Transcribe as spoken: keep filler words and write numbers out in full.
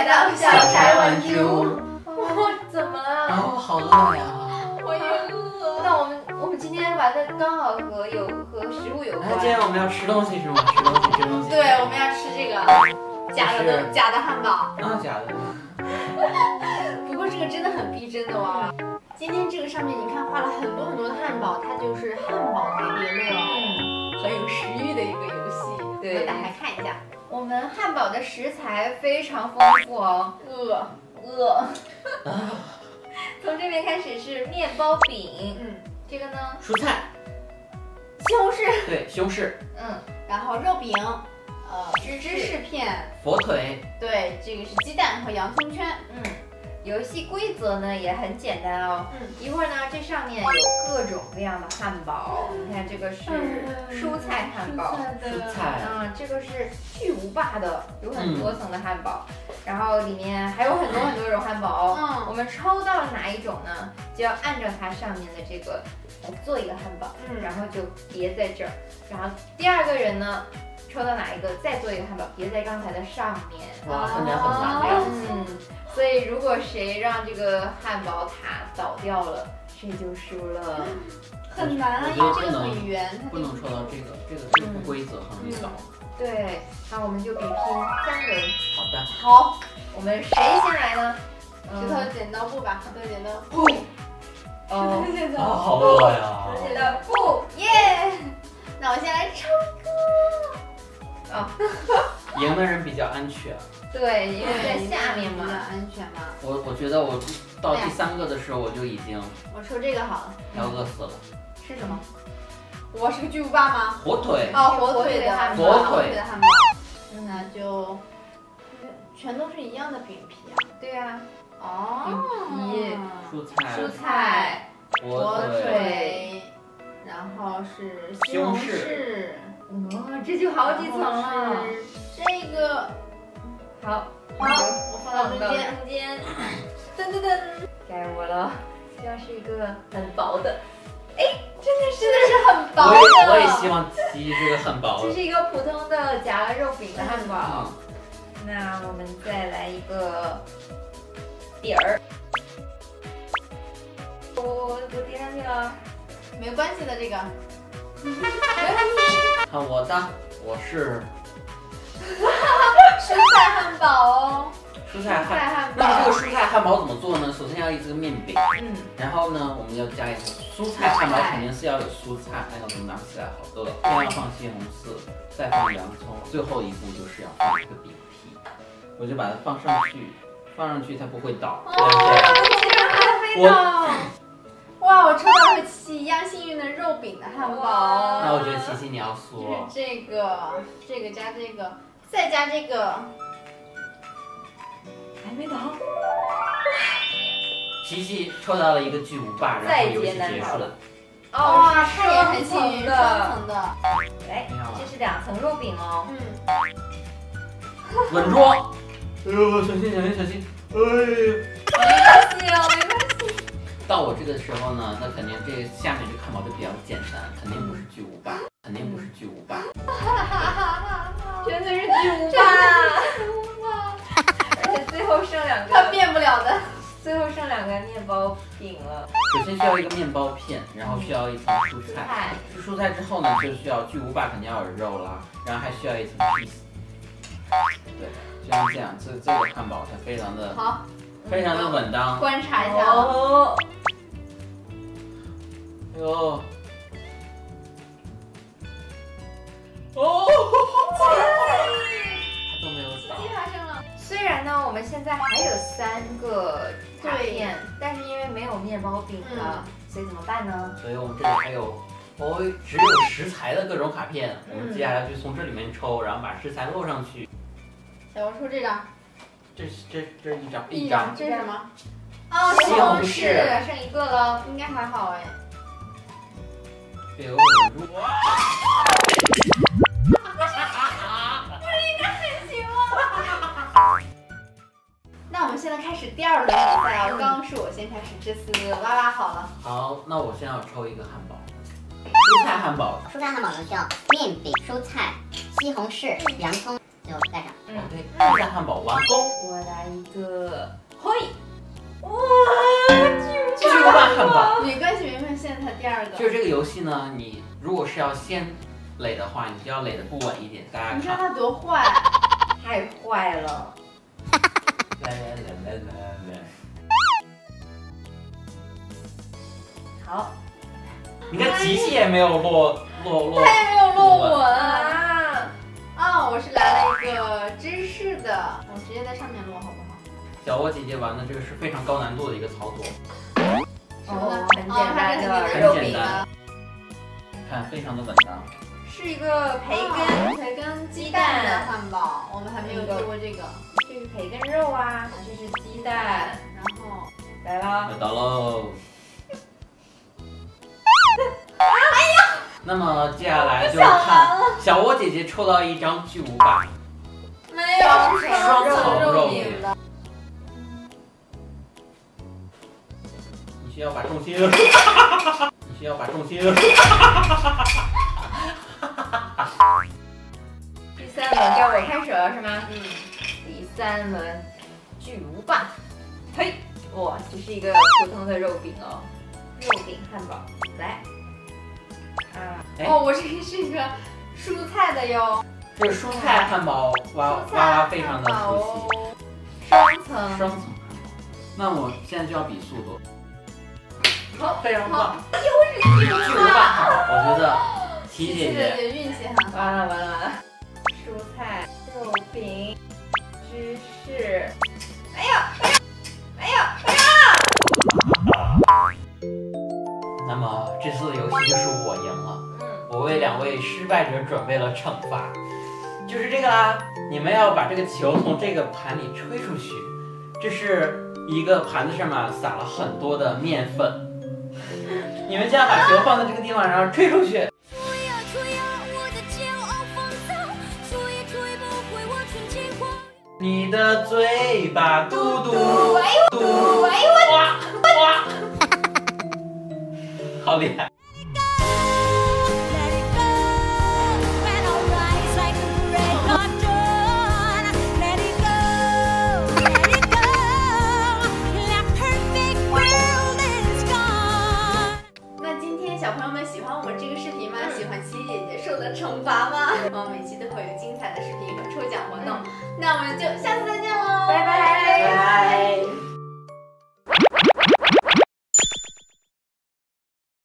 到小柴文猪。 我怎么了？ 哦，好饿呀！ 我也饿。 那我们我们今天玩的刚好和有和食物有关。 那今天我们要吃东西是吗？吃东西，吃东西。 对，我们要吃这个假的的假的汉堡。 啊，假的。 不过这个真的很逼真的哇！今天这个上面你看画了很多很多的汉堡，它就是汉堡叠叠乐，嗯，很有食欲的一个游戏。 对， 打开看一下。 我们汉堡的食材非常丰富哦。 饿饿。啊。从这边开始是面包饼，嗯，这个呢？ 蔬菜。 西红柿。 对，西红柿。 嗯，然后肉饼，呃，芝芝士片， 火腿。 对，这个是鸡蛋和洋葱圈。 嗯。游戏规则呢也很简单哦，嗯，一会儿呢这上面有各种各样的汉堡，你看这个是蔬菜汉堡， 蔬菜， 嗯，这个是巨无霸的，有很多层的汉堡，嗯、然后里面还有很多很多种汉堡哦，嗯，我们抽到了哪一种呢，就要按照它上面的这个做一个汉堡，嗯，然后就叠在这儿，然后第二个人呢抽到哪一个再做一个汉堡，叠在刚才的上面， 哇，看起来很难的样子， 嗯。所以，如果谁让这个汉堡塔倒掉了，谁就输了。 很难啊，因为这个很圆， 不能抽到这个，这个是不规则，很容易倒。 对，那我们就比拼三人。 好的。 好，我们谁先来呢？ 石头剪刀布吧，石头剪刀布。 哦， 石头剪刀。 啊，好饿呀！ 石头剪刀布，耶！ 那我先来抽一个。 哦。 赢的人比较安全。 对，因为在下面嘛， 安全嘛。 我我觉得我到第三个的时候，我就已经， 我抽这个好了， 要饿死了。 是什么？我是个巨无霸吗？ 火腿。 哦，火腿的汉堡。 火腿的汉堡。那就全都是一样的饼皮啊。 对呀。 哦。 饼皮、 蔬菜、 蔬菜、 火腿， 然后是西红柿。 哇，这就好几层了。 这个。 好， 好，我放到中间， 中间， 噔噔噔， 该我了。希望是一个很薄的， 哎，真的是真的是很薄的。 我也我也希望鸡这个很薄。 这是一个普通的夹了肉饼的汉堡。那我们再来一个底儿。我我我叠上去了， 没关系的这个，没问题。看我的，我是。 蔬菜汉堡哦， 蔬菜汉堡。那么这个蔬菜汉堡怎么做呢？首先要一个面饼，嗯，然后呢，我们要加一个蔬菜汉堡，肯定是要有蔬菜。哎呦，我拿起来好饿。先要放西红柿，再放洋葱，最后一步就是要放一个饼皮。我就把它放上去，放上去它不会倒。 哦，竟然还没倒！哇，我抽到和琪琪一样幸运的肉饼的汉堡。 那我觉得琪琪你要输了。 就是这个，这个加这个。再加这个， 还没倒。 琪琪抽到了一个巨无霸，然后游戏结束了。 哦， 他也很幸运，双层的。 来，这是两层肉饼哦。 嗯。 稳住！哎呦，小心小心小心！哎呦。 没关系哦，没关系。 到我这个时候呢，那肯定这下面这个汉堡就比较简单，肯定不是巨无霸，肯定不是巨无霸。 绝对是巨无霸，而且最后剩两个， 它变不了的。 最后剩两个面包饼了。 首先需要一个面包片，然后需要一层蔬菜。蔬菜之后呢，就需要巨无霸肯定要有肉啦，然后还需要一层 cheese。对，就像这样，这这个汉堡它非常的好， 非常的稳当。 观察一下哦。 哎呦。哦，它都没有倒。 发生了。 虽然呢，我们现在还有三个卡片，但是因为没有面包饼了，所以怎么办呢？ 所以我们这里还有哦，只有食材的各种卡片，我们接下来就从这里面抽，然后把食材摞上去。 小我抽这张。 这这这一张一张，这是什么？ 哦，西红柿，剩一个了， 应该还好哎。 别给我稳住！ 那我们现在开始第二轮比赛啊！刚刚是我先开始，这次哇哇好了。 好，那我先要抽一个汉堡，蔬菜汉堡。 蔬菜汉堡呢需要面饼、蔬菜、西红柿、洋葱， 就盖上。 嗯 OK， 蔬菜汉堡完工。 我来一个，嘿，哇， 巨无霸汉堡。 没关系，没关系，现在才第二个。 就是这个游戏呢，你如果是要先垒的话，你就要垒的不稳一点。大家看， 你看他多坏， 太坏了。 来来来来来来。 好， 你看极限也没有落落落， 他也没有落稳啊！ 啊！我是来了一个芝士的，我直接在上面落好不好？ 小窝姐姐玩的这个是非常高难度的一个操作。 哦，很哦， 简单它是你的的， 肉饼啊， 看非常的稳当。 是一个培根根培根鸡蛋的汉堡，我们还没有做过这个。 这是培根肉啊，这是鸡蛋， 然后来了。 快到喽！哎呀！那么接下来就看小窝姐姐抽到一张巨无霸， 没有双层肉饼饼的。 你需要把重心，你需要把重心。 第三轮该我开始了是吗？ 嗯， 第三轮巨无霸，嘿，哇，这是一个普通的肉饼哦，肉饼汉堡，来，啊， 哦，我这个是一个蔬菜的哟， 这个蔬菜汉堡，娃娃娃非常的熟悉。 双层， 双层汉堡，那我现在就要比速度。 好， 非常棒， 又是巨巨无霸汉堡，我觉得琪琪姐姐姐姐运气很好。 完了完了完了，蔬菜、肉饼、芝士，哎呀哎呀哎呀哎呀！ 那么这次的游戏就是我赢了， 嗯， 我为两位失败者准备了惩罚，就是这个啦，你们要把这个球从这个盘里吹出去，这是一个盘子上面撒了很多的面粉，你们将把球放在这个地方，然后吹出去。你的嘴巴嘟嘟嘟，哇哇，好厉害！ 那今天小朋友们喜欢我们这个视频吗？喜欢琪姐姐受的惩罚吗？我们每期都会有精彩的视频和抽奖活动，那我们就下次再见。